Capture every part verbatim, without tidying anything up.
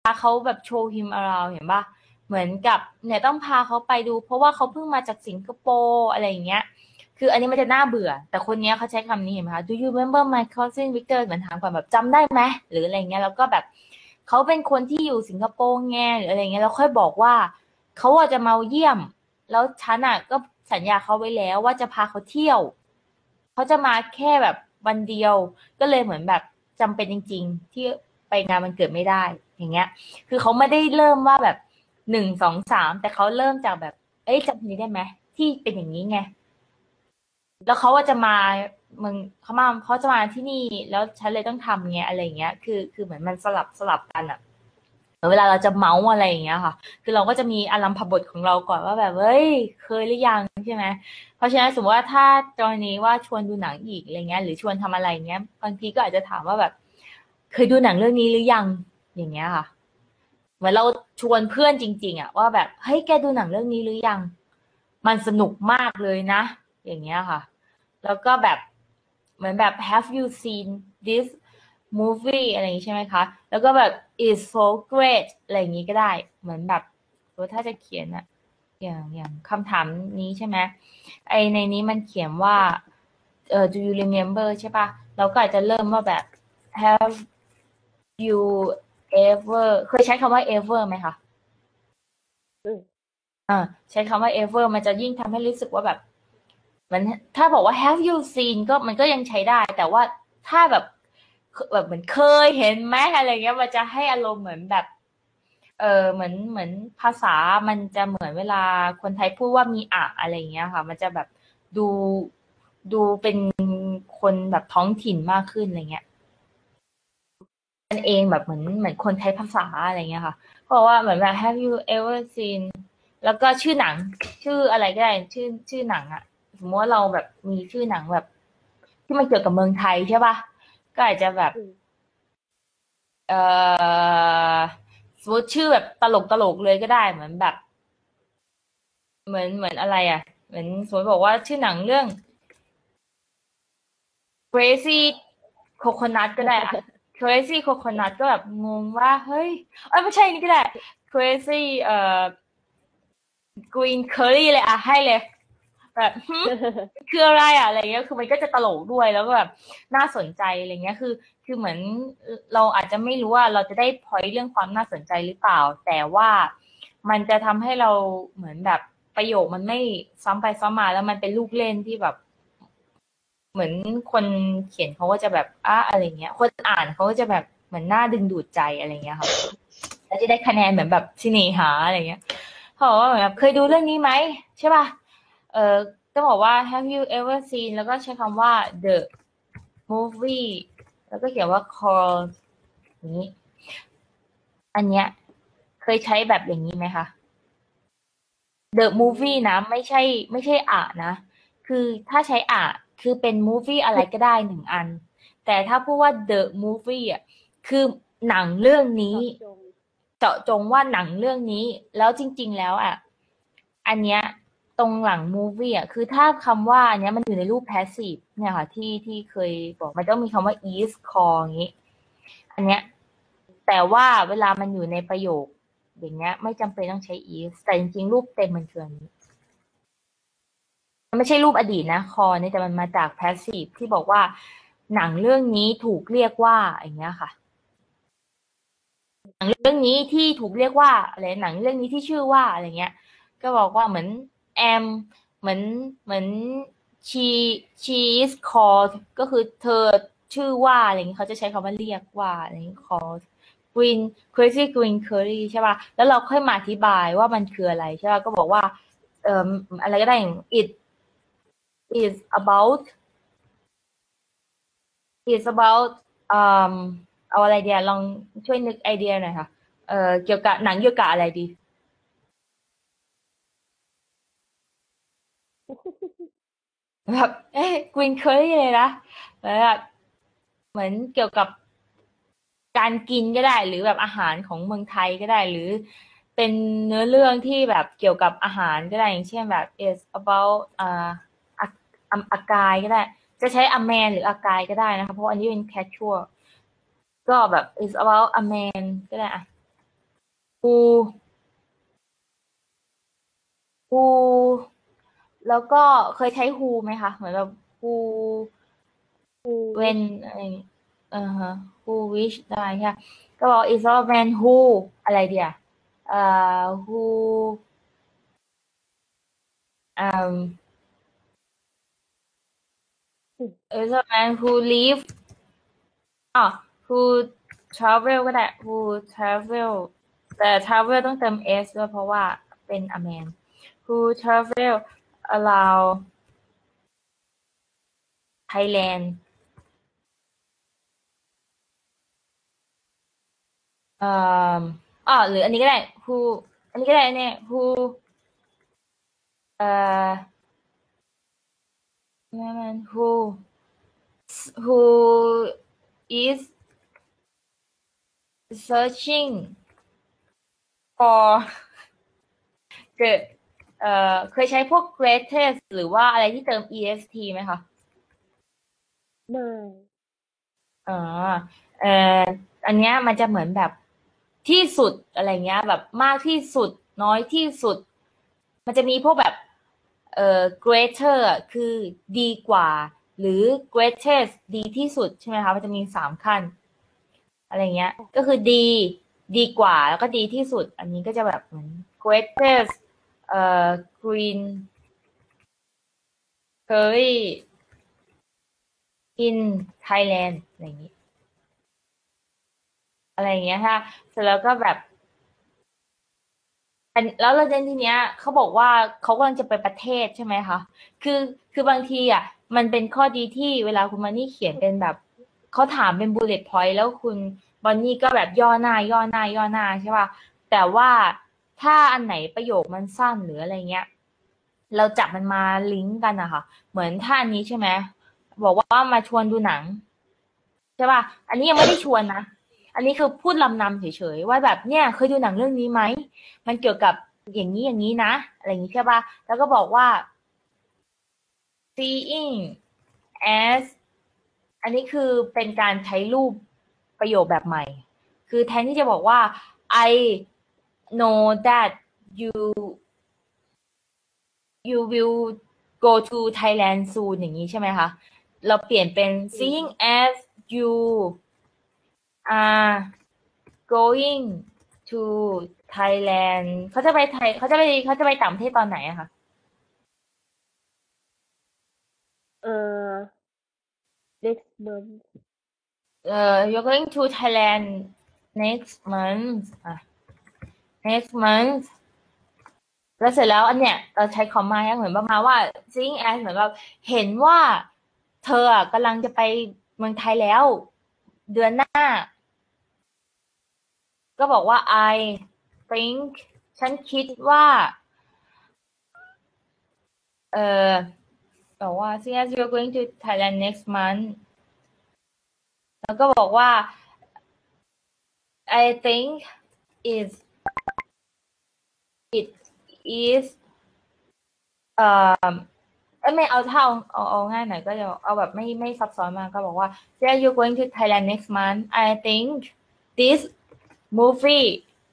เขาแบบโชว์ him around เห็นปะเหมือนกับเนี่ยต้องพาเขาไปดูเพราะว่าเขาเพิ่งมาจากสิงคโปร์อะไรอย่างเงี้ยคืออันนี้มันจะน่าเบื่อแต่คนเนี้ยเขาใช้คำนี้เห็นไหมคะ Do you remember my cousin Victor เหมือนถามก่อนแบบจำได้ไหมหรืออะไรเงี้ยแล้วก็แบบเขาเป็นคนที่อยู่สิงคโปร์ไงหรืออะไรเงี้ยแล้วค่อยบอกว่าเขาอาจจะมาเยี่ยมแล้วฉันอ่ะก็สัญญาเขาไว้แล้วว่าจะพาเขาเที่ยวเขาจะมาแค่แบบวันเดียวก็เลยเหมือนแบบจำเป็นจริงๆที่ไปงานมันเกิดไม่ได้อย่างเงี้ยคือเขาไม่ได้เริ่มว่าแบบหนึ่งสองสามแต่เขาเริ่มจากแบบเอ้ยจำนี้ได้ไหมที่เป็นอย่างนี้ไงแล้วเขาว่าจะมาเมึงเขามาเขาจะมาที่นี่แล้วฉันเลยต้องทำเงี้ยอะไรเงี้ยคือคือเหมือนมันสลับสลับกันอะ เวลาเราจะเมาส์อะไรอย่างเงี้ยค่ะคือเราก็จะมีอารัมพบทของเราก่อนว่าแบบเฮ้ยเคยหรือยังใช่ไหมเพราะฉะนั้นสมมติว่าถ้ากรณีว่าชวนดูหนังอีกอะไรเงี้ยหรือชวนทำอะไรเงี้ยบางทีก็อาจจะถามว่าแบบเคยดูหนังเรื่องนี้หรือยังอย่างเงี้ยค่ะเหมือนเราชวนเพื่อนจริงๆอะว่าแบบเฮ้ยแกดูหนังเรื่องนี้หรือยังมันสนุกมากเลยนะอย่างเงี้ยค่ะแล้วก็แบบเหมือนแบบ have you seen this movie อะไรอย่างงี้ใช่ไหมคะแล้วก็แบบ is so great อะไรอย่างงี้ก็ได้เหมือนแบบถ้าจะเขียนอะอย่างอย่างคำถามนี้ใช่ไหมไอในนี้มันเขียนว่าเออ do you remember ใช่ปะเราก็อาจจะเริ่มว่าแบบ have you ever เคยใช้คำว่า ever ไหมคะอ่าใช้คำว่า ever มันจะยิ่งทำให้รู้สึกว่าแบบมันถ้าบอกว่า have you seen ก็มันก็ยังใช้ได้แต่ว่าถ้าแบบแบบเหมือนเคยเห็นไหมอะไรเงี้ยมันจะให้อารมณ์เหมือนแบบเออเหมือนเหมือนภาษามันจะเหมือนเวลาคนไทยพูดว่ามีอะอะไรเงี้ยค่ะมันจะแบบดูดูเป็นคนแบบท้องถิ่นมากขึ้นอะไรเงี้ยมันเองแบบเหมือนเหมือนคนไทยภาษาอะไรเงี้ยค่ะเพราะว่าเหมือนแบบ have you ever seen แล้วก็ชื่อหนังชื่ออะไรก็ได้ชื่อชื่อหนังอะสมมติว่าเราแบบมีชื่อหนังแบบที่มันเกี่ยวกับเมืองไทยใช่ป่ะก็อาจจะแบบเอ่อสมมติชื่อแบบตลกตลกเลยก็ได้เหมือนแบบเหมือนเหมือนอะไรอะเหมือนสมมติบอกว่าชื่อหนังเรื่อง crazy coconut ก็ได้อะ crazy coconut ก็แบบงงว่าเฮ้ยเอ้ยไม่ใช่นี่ก็ได้ crazy เอ่อ green curry เลยอะให้เลยแบบหึคืออะไรอะอะไรเงี้ยคือมันก็จะตลกด้วยแล้วก็แบบน่าสนใจอะไรเงี้ยคือคือเหมือนเราอาจจะไม่รู้ว่าเราจะได้พอยต์เรื่องความน่าสนใจหรือเปล่าแต่ว่ามันจะทำให้เราเหมือนแบบประโยคมันไม่ซ้ำไปซ้ำมาแล้วมันเป็นลูกเล่นที่แบบเหมือนคนเขียนเขาก็จะแบบอ่ะอะไรเงี้ยคนอ่านเขาก็จะแบบเหมือนน่าดึงดูดใจอะไรเงี้ยค่ะแล้วจะได้คะแนนเหมือนแบบสิเนหาอะไรเงี้ยเขาบอกว่าเหมือนแบบเคยดูเรื่องนี้ไหมใช่ป่ะ เออต้องบอกว่า have you ever seen แล้วก็ใช้คำว่า the movie แล้วก็เขียนว่า call นี้อันเนี้ยเคยใช้แบบอย่างนี้ไหมคะ the อื movie นะมไม่ใช่ไม่ใช่อ่ะนะคือถ้าใช้อ่ะคือเป็น movie อะไรก็ได้หนึ่งอันแต่ถ้าพูดว่า the movie อ่ะคือหนังเรื่องนี้เจาะจงเจาะจงว่าหนังเรื่องนี้แล้วจริงๆแล้วอ่ะอันเนี้ยตรงหลัง movie อ่ะคือถ้าคำว่าอันเนี้ยมันอยู่ในรูป passive เนี่ยค่ะที่ที่เคยบอกมันต้องมีคำว่า is call อย่างนี้อันเนี้ยแต่ว่าเวลามันอยู่ในประโยคอย่างเงี้ยไม่จำเป็นต้องใช้ is แต่จริงๆรูปเต็มมันคืออันนี้ มันไม่ใช่รูปอดีตนะคอเนี่ยแต่มันมาจาก passive ที่บอกว่าหนังเรื่องนี้ถูกเรียกว่าอย่างเงี้ยค่ะหนังเรื่องนี้ที่ถูกเรียกว่าอะไรหนังเรื่องนี้ที่ชื่อว่าอะไรเงี้ยก็บอกว่าเหมือนแอมเหมือนเหมือน she she is called ก็คือเธอชื่อว่าอะไรเงี้ยเขาจะใช้คำว่าเรียกว่าอะไรเงี้ย called green crazy green curry ใช่ป่ะแล้วเราค่อยมาอธิบายว่ามันคืออะไรใช่ป่ะก็บอกว่าเอ่ออะไรก็ได้ it is about it's about อืมเอาอะไรเดียลองช่วยนึกไอเดียหน่อยค่ะเอ่อเกี่ยวกับหนังเกี่ยวกับอะไรดีแบบเอ๊ะกรีนเคอรี่เลยนะแบบเหมือนเกี่ยวกับการกินก็ได้หรือแบบอาหารของเมืองไทยก็ได้หรือเป็นเนื้อเรื่องที่แบบเกี่ยวกับอาหารก็ได้อย่างเช่นแบบ it's about อ่าออากายก็ได้จะใช้ a man หรืออากายก็ได้นะคะเพราะอันนี้เป็น casual ก็แบบ it's about a man ก็ได้อะ who who แล้วก็เคยใช้ who ไหมคะเหมือนแบบ who คู when อะไรอย่างงี้เออฮะ who wish ได้ค่ะก็บอก is a man who อะไรเดียวเอ่อ who um is a man who live อ๋อ who travel ก็ได้ who travel แต่ travel ต้องเติม s ด้วยเพราะว่าเป็น a man who travel around Thailand เอ่ออ๋อหรืออันนี้ก็ได้ who อันนี้ก็ได้เนี่ย who เอ่อ who who is searching for เกิดเอ่อเคยใช้พวก greatest หรือว่าอะไรที่เติม est ไหมคะไม่อ๋อเอ่ออันเนี้ยมันจะเหมือนแบบที่สุดอะไรเงี้ยแบบมากที่สุดน้อยที่สุดมันจะมีพวกแบบเอ่อ greater อะคือดีกว่าหรือ greatest ดีที่สุดใช่ไหมคะมันจะมีสามขั้นอะไรเงี้ยก็คือดีดีกว่าแล้วก็ดีที่สุดอันนี้ก็จะแบบเหมือน greatest เอ่อ green curry in Thailand อะไรอย่างนี้อะไรอย่างเงี้ยค่ะเสร็จแล้วก็แบบ อันแล้วประเด็นทีเนี้ยเขาบอกว่าเขากำลังจะไปประเทศใช่ไหมคะคือคือบางทีอ่ะมันเป็นข้อดีที่เวลาคุณมานี่เขียนเป็นแบบเขาถามเป็น bullet point แล้วคุณบอนนี่ก็แบบย่อหน้าย่อหน้าย่อหน้าใช่ป่ะแต่ว่าถ้าอันไหนประโยคมันสั้นหรืออะไรเงี้ยเราจับมันมาลิงก์กันอะค่ะเหมือนท่าอันนี้ใช่ไหมบอกว่ามาชวนดูหนัง ใช่ป่ะอันนี้ยังไม่ได้ชวนนะ อันนี้คือพูดลำนำเฉยๆว่าแบบเนี่ยเคยดูหนังเรื่องนี้ไหม มันเกี่ยวกับอย่างนี้อย่างนี้นะอะไรอย่างนี้ใช่ป่ะแล้วก็บอกว่า seeing as อันนี้คือเป็นการใช้รูปประโยคแบบใหม่ คือแทนที่จะบอกว่า I know that you you will go to Thailand soon อย่างนี้ใช่ไหมคะ เราเปลี่ยนเป็นอืม seeing as you are going to Thailand เขาจะไปไทยเขาจะไปเขาจะไปต่างประเทศตอนไหนอะคะเอ่อ next month เอ่อ you're going to Thailand next month อ่ะ next month แล้วเสร็จแล้วอันเนี้ยเราใช้คอมมาเหมือนประมาณว่า seeing as เหมือนแบบเห็นว่าเธออะกำลังจะไปเมืองไทยแล้วเดือนหน้าก็บอกว่า I think ฉันคิดว่าเออบอกว่า seeing as you're going to Thailand next month แล้วก็บอกว่า I think is it is เอ่อเอ้ยไม่เอาเท่าเอาเอาง่ายหน่อยก็จะเอาแบบไม่ไม่ซับซ้อนมากก็บอกว่า yeah you're going to Thailand next month I think this movie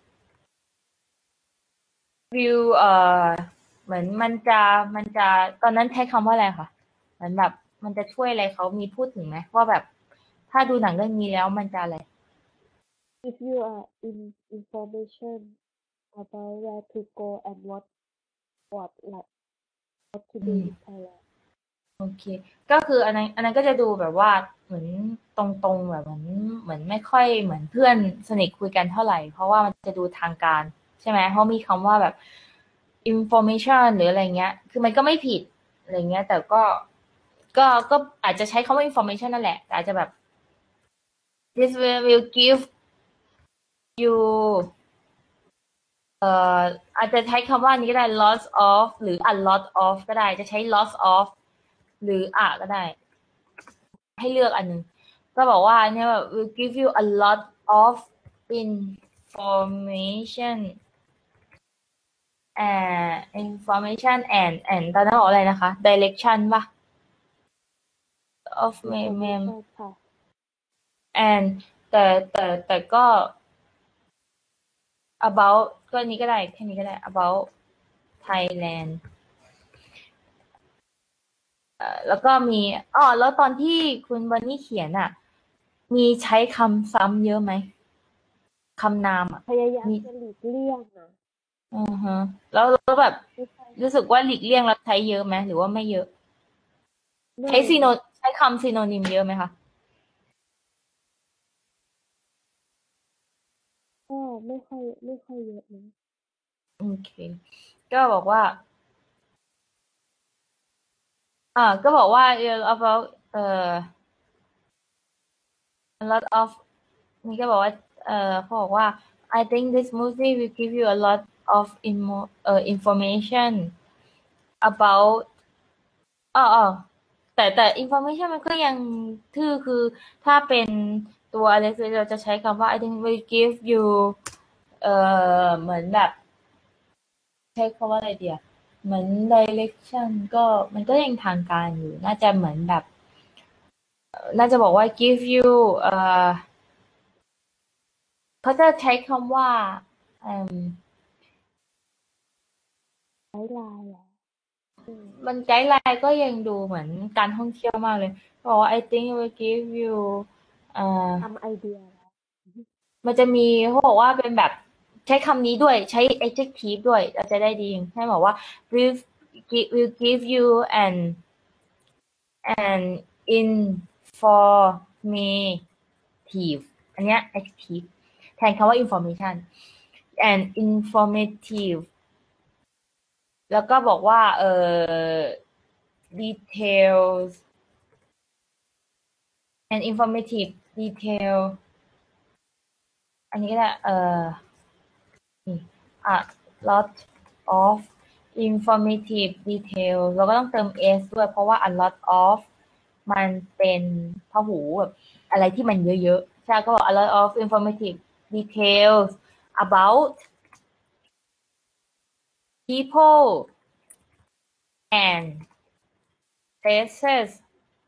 will เอ่อเหมือนมันจะมันจะตอนนั้นใช้คำว่าอะไรคะเหมือนแบบมันจะช่วยอะไรเขามีพูดถึงไหมว่าแบบถ้าดูหนังเรื่องนี้แล้วมันจะอะไร if you are in information about where to go and what what like what to อื do ม in Thailand โอเคก็คืออันนั้นอันนั้นก็จะดูแบบว่าเหมือนตรงๆแบบเหมือนเหมือนไม่ค่อยเหมือนเพื่อนสนิทคุยกันเท่าไหร่เพราะว่ามันจะดูทางการใช่ไหมเพราะมีคำว่าแบบ information หรืออะไรเงี้ยคือมันก็ไม่ผิดอะไรเงี้ยแต่ก็ก็ก็อาจจะใช้คำว่า information นั่นแหละแต่อาจจะแบบ this will will give you เอ่ออาจจะใช้คำว่านี้ก็ได้ lots of หรือ a lot of ก็ได้จะใช้ lots of หรือ a ก็ได้ ให้เลือกอันหนึงก็บอกว่าเนี่ยแบบ will give you a lot of information and information and and ตอนนั้นบอกอะไรนะคะ direction ป่ะ of mem information ค่ะ and แต่แต่แต่ก็ about ก็นี้ก็ได้แค่นี้ก็ได้ about Thailand เอ่อแล้วก็มีอ๋อแล้วตอนที่คุณบันนี่เขียนอ่ะ มีใช้คำซ้ำเยอะไหมคำนามอ่ะพยายามมีจะหลีกเลี่ยงนะอือฮะแล้วแล้วแบบไม่ค่อยรู้สึกว่าหลีกเลี่ยงแล้วใช้เยอะไหมหรือว่าไม่เยอะใช้ไม่ซีโนนะใช้คำซีโนนิมเยอะไหมคะก็ไม่ค่อยไม่ค่อยเยอะนะโอเคก็บอกว่าอ่าก็บอกว่า about เอ่อ a lot of นี่ก็บอกว่าเอ่อเขาบอกว่า I think this movie will give you a lot of info เอ่อ information about อ๋ออ๋อแต่แต่ information มันก็ยังทื่อคือถ้าเป็นตัว Alex เราจะใช้คำว่า I think will give you เอ่อเหมือนแบบใช้คำว่าอะไรเดียวเหมือน direction ก็มันก็ยังทางการอยู่น่าจะเหมือนแบบน่าจะบอกว่า give you เอ่อเขาจะใช้คำว่าเอ่มไกด์ไลน์อ่ะอืมมันไกด์ไลน์ก็ยังดูเหมือนการท่องเที่ยวมากเลยบอกว่า I think it will give you เอ่อทำไอเดียแล้วมันจะมีเขาบอกว่าเป็นแบบใช้คำนี้ด้วยใช้ adjective ด้วยเราจะได้ดีให้บอกว่า will gi- will give you an an informative อันเนี้ย adjective แทนคำว่า information an informative แล้วก็บอกว่าเอ่อ details an informative detail อันนี้ก็ได้เอ่อนี่ a lot of informative detail เราก็ต้องเติม s ด้วยเพราะว่า a lot of มันเป็นพหูแบบอะไรที่มันเยอะๆใช่ก็บอก a lot of informative details about people and places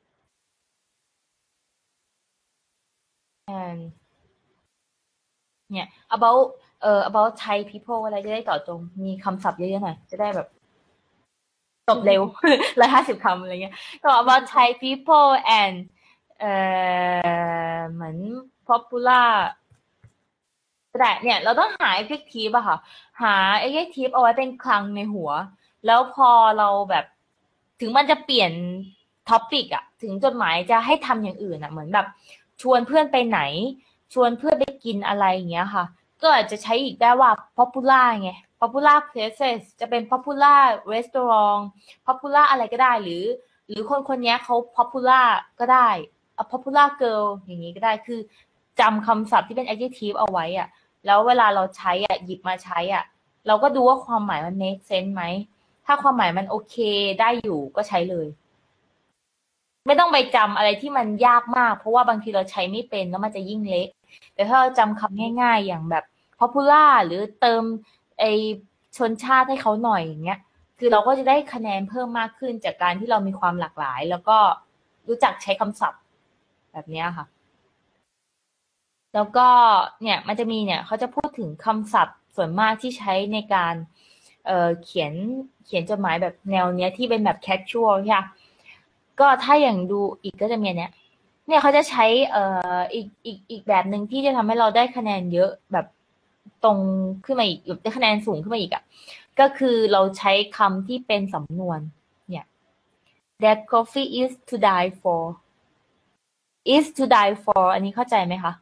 and เนี่ย about เอ่อ about Thai people อะไรจะได้ต่อตรงมีคำศัพท์เยอะๆหน่อยจะได้แบบ จบเร็ว ร้อยห้าสิบคำอะไรเงี้ยก็ about Thai people and เอ่อเหมือน popular แต่เนี่ยเราต้องหา adjective อะค่ะหา adjective เอาไว้เป็นคลังในหัวแล้วพอเราแบบถึงมันจะเปลี่ยน topic อะถึงจดหมายจะให้ทำอย่างอื่นอะเหมือนแบบชวนเพื่อนไปไหนชวนเพื่อนไปกินอะไรอย่างเงี้ยค่ะก็อาจจะใช้อีกได้ว่า popular ไง popular places จะเป็น popular restaurant popular อะไรก็ได้หรือหรือคนคนนี้เขา popular ก็ได้ a popular girl อย่างนี้ก็ได้คือจำคำศัพท์ที่เป็น adjective เอาไว้อะแล้วเวลาเราใช้อ่ะหยิบมาใช้อ่ะเราก็ดูว่าความหมายมัน make sense ไหมถ้าความหมายมันโอเคได้อยู่ก็ใช้เลยไม่ต้องไปจำอะไรที่มันยากมากเพราะว่าบางทีเราใช้ไม่เป็นแล้วมันจะยิ่งเละแต่ถ้าเราจำคำง่ายๆอย่างแบบ popular หรือเติมไอชนชาติให้เขาหน่อยอย่างเงี้ยคือเราก็จะได้คะแนนเพิ่มมากขึ้นจากการที่เรามีความหลากหลายแล้วก็รู้จักใช้คำศัพท์แบบนี้ค่ะ แล้วก็เนี่ยมันจะมีเนี่ยเขาจะพูดถึงคำศัพท์ส่วนมากที่ใช้ในการเอ่อเขียนเขียนจดหมายแบบแนวเนี้ยที่เป็นแบบ casual ใช่ไหมก็ถ้าอย่างดูอีกก็จะมีเนี่ยเนี่ยเขาจะใช้เอ่ออีกอีกอีกแบบหนึ่งที่จะทำให้เราได้คะแนนเยอะแบบตรงขึ้นมาอีกได้คะแนนสูงขึ้นมาอีกอ่ะก็คือเราใช้คำที่เป็นสำนวนเนี่ย that coffee is to die for is to die for อันนี้เข้าใจไหมคะ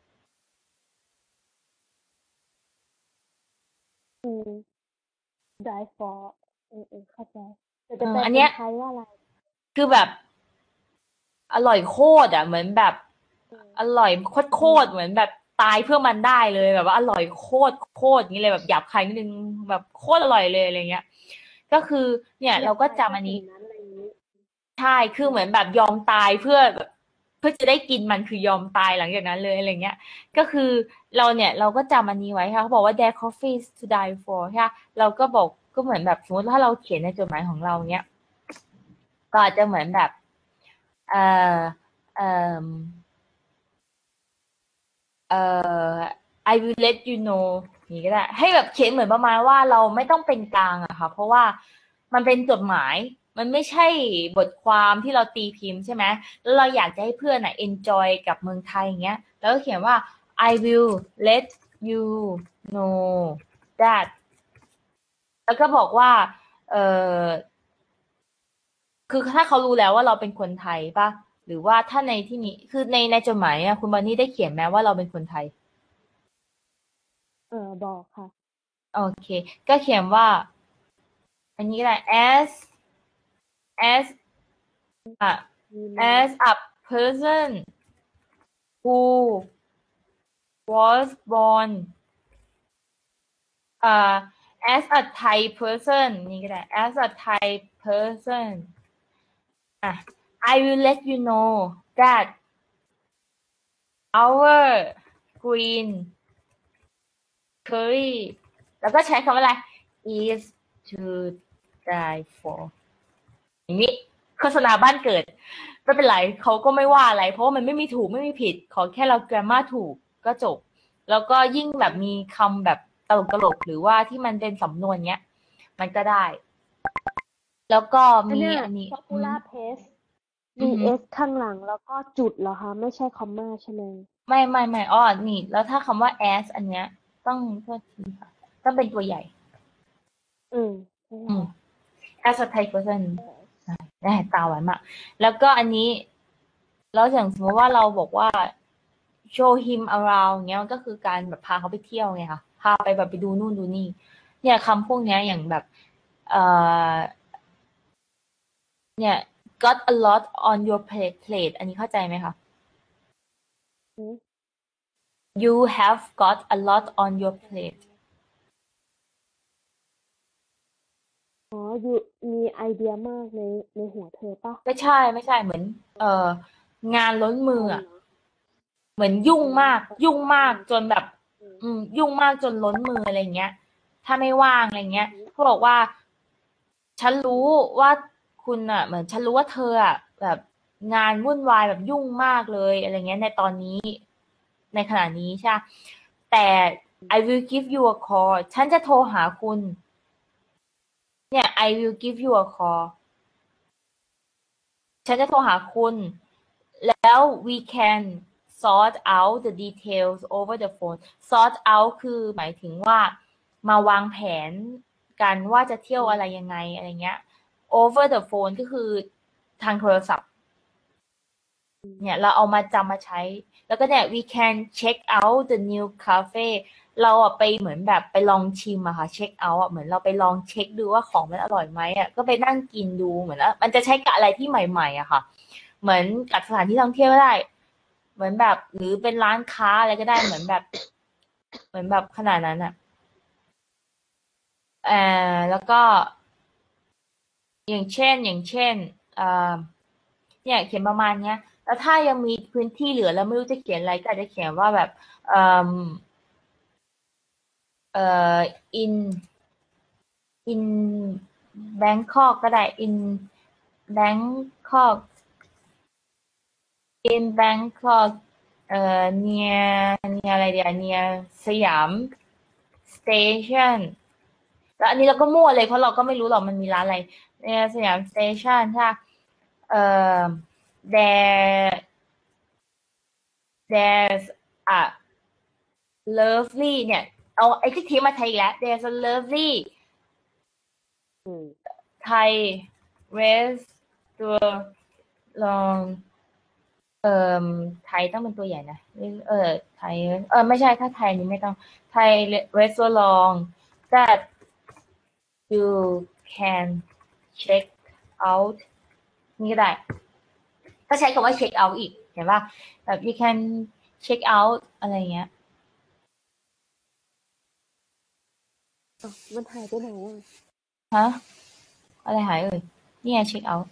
อืม die for เออเออเข้าใจแต่เอจะแปลออันเนี้ยเป็นไทยว่าอะไรคือแบบ อร่อยโคตรอ่ะเหมือนแบบเอออร่อยโคตรโคดีตรเหมือนแบบตายเพื่อมันได้เลยแบบว่าอร่อยโคตรโคตรอย่างนี้เลยแบบหยาบคายนิดนึงแบบโคตรอร่อยเลยอะไรเงี้ยก็คือเนี่ยอยาเราก็กตายเพราะจำอันนี้สิ่งนั้นอะไรอย่างนี้ใช่คือเหมือนแบบยอมตายเพื่อแบบเพื่อจะได้กินมันคือยอมตายหลังจากนั้นเลยอะไรเงี้ยก็คือเราเนี่ยเราก็จำอันนี้ไว้ค่ะเขาบอกว่า their coffee is to die for ใช่ะเราก็บอกก็เหมือนแบบสมมติถ้าเราเขียนในจดหมายของเราเนี้ยก็อาจจะเหมือนแบบเอ่อเอ่อ เอ่อ I will let you know นี่ก็ได้ให้แบบเขียนเหมือนประมาณว่าเราไม่ต้องเป็นกลางอะค่ะเพราะว่ามันเป็นจดหมายมันไม่ใช่บทความที่เราตีพิมพ์ใช่ไหมแล้วเราอยากจะให้เพื่อนอะ enjoy กับเมืองไทยอย่างเงี้ยแล้วก็เขียนว่า I will let you know that แล้วก็บอกว่าเออคือถ้าเขารู้แล้วว่าเราเป็นคนไทยป่ะหรือว่าถ้าในที่นี้คือในในจดหมายอะคุณบอนนี่ได้เขียนไหมว่าเราเป็นคนไทยเออบอกค่ะโอเคก็เขียนว่าอันนี้แหละ as as a มีโน as a person who was born uh as a Thai person นี่ก็ได้ as a Thai person อ่ะ I will let you know that our green curry แล้วก็ใช้คำว่าอะไร is to die for อย่างนี้โฆษณาบ้านเกิดไม่เป็นไรเขาก็ไม่ว่าอะไรเพราะว่ามันไม่มีถูกไม่มีผิดขอแค่เรา grammar ถูกก็จบแล้วก็ยิ่งแบบมีคำแบบตลกตลกหรือว่าที่มันเป็นสำนวนเนี้ยมันก็ได้ แล้วก็อันมีเนี้ยอันนี้ popular paste อืมีอฮึ s ข้างหลังแล้วก็จุดเหรอคะไม่ใช่คอมมาใช่ไหมไม่ไม่ไม่อ้อนี่แล้วถ้าคำว่า as อันเนี้ยต้องโทษทีค่ะต้องเป็นตัวใหญ่อืมใช่อืมค่ะ as a Thai person ได้ตาหวานมากแล้วก็อันนี้แล้วอย่างสมมติว่าเราบอกว่า show him around เงี้ยมันก็คือการแบบพาเขาไปเที่ยวไงคะพาไปแบบไปดูนู่นดูนี่เนี่ยคำพวกเนี้ยอย่างแบบเอ่อเนี่ย got a lot on your plate plate อันนี้เข้าใจไหมคะอืม you have got a lot on your plate อ๋ออยู่มีไอเดียมากในในหัวเธอปะไม่ใช่ไม่ใช่เหมือนเอ่องานล้นมืออะคนเหรอเหมือนยุ่งอ๋อมากเขายุ่งมากงานจนแบบอืมอืมยุ่งมากจนล้นมืออะไรเงี้ยถ้าไม่ว่างอะไรเงี้ยอืมเขาบอกว่าฉันรู้ว่าคุณอ่ะเหมือนฉันรู้ว่าเธออ่ะแบบงานวุ่นวายแบบยุ่งมากเลยอะไรเงี้ยในตอนนี้ในขณะนี้ใช่แต่ I will give you a call ฉันจะโทรหาคุณเนี่ย I will give you a call ฉันจะโทรหาคุณแล้ว we can sort out the details over the phone sort out คือหมายถึงว่ามาวางแผนกันว่าจะเที่ยวอะไรยังไงอะไรเงี้ย over the phone ก็คือทางโทรศัพท์เนี่ยเราเอามาจำมาใช้แล้วก็เนี่ย we can check out the new cafe เราอะไปเหมือนแบบไปลองชิมอะค่ะ check out อะเหมือนเราไปลองเช็คดูว่าของมันอร่อยไหมอะก็ไปนั่งกินดูเหมือนว่ามันจะใช้กับอะไรที่ใหม่ๆอะค่ะ เหมือนกับสถานที่ท่องเที่ยวก็ได้ เหมือนแบบหรือเป็นร้านค้าอะไรก็ได้เหมือนแบบเหมือนแบบขนาดนั้นอ่ะเอ่อแล้วก็อย่างเช่นอย่างเช่นเอ่อเนี่ยเขียนประมาณเนี้ยแล้วถ้ายังมีพื้นที่เหลือแล้วไม่รู้จะเขียนอะไรก็อาจจะเขียนว่าแบบเอ่อเอ่อ in in Bangkok ก็ได้ in Bangkok in Bangkok เอ่อ near near อะไรเดียว near สยาม station แล้วอันนี้เราก็มั่วเลยเพราะเราก็ไม่รู้หรอกมันมีร้านอะไรเนี่ยสยามสเตชันใช่เอ่อ there there's a lovely เนี่ยเอาไอ้ที่ทีมาไทยอีกแล้ว there's a lovely อืม Thai restaurant เอ่อไทยต้องเป็นตัวใหญ่นะเออไทยเออไม่ใช่ถ้าไทยนี้ไม่ต้องไทย restaurant that you can check out นี่ก็ได้ก็ใช้คำว่า check out อีกเห็นป่ะแบบ you can check out อะไรเงี้ยอ่ะมันหายไปไหนอ่ะฮะอะไรหายเอ่ยนี่ไง check out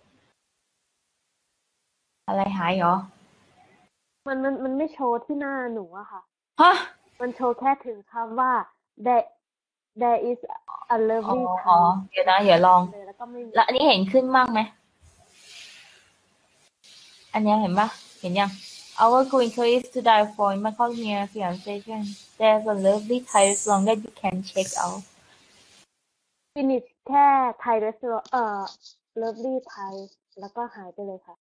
อะไรหายเหรอมันมันมันไม่โชว์ที่หน้าหนูอะค่ะฮะมันโชว์แค่ถึงคำว่า there there is a อ๋อ lovely อ๋อ Thai เดี๋ยวนะเดี๋ยวลองเลยแล้วก็ไม่มีแล้วอันนี้เห็นขึ้นบ้างไหมอันนี้เห็นป่ะเห็นยัง Our green is to die for in Bangkok near fiancé. There's a lovely Thai restaurant that you can check out. finish แค่ไทยรีสอร์เอ่อ lovely ไทยแล้วก็หายไปเลยค่ะ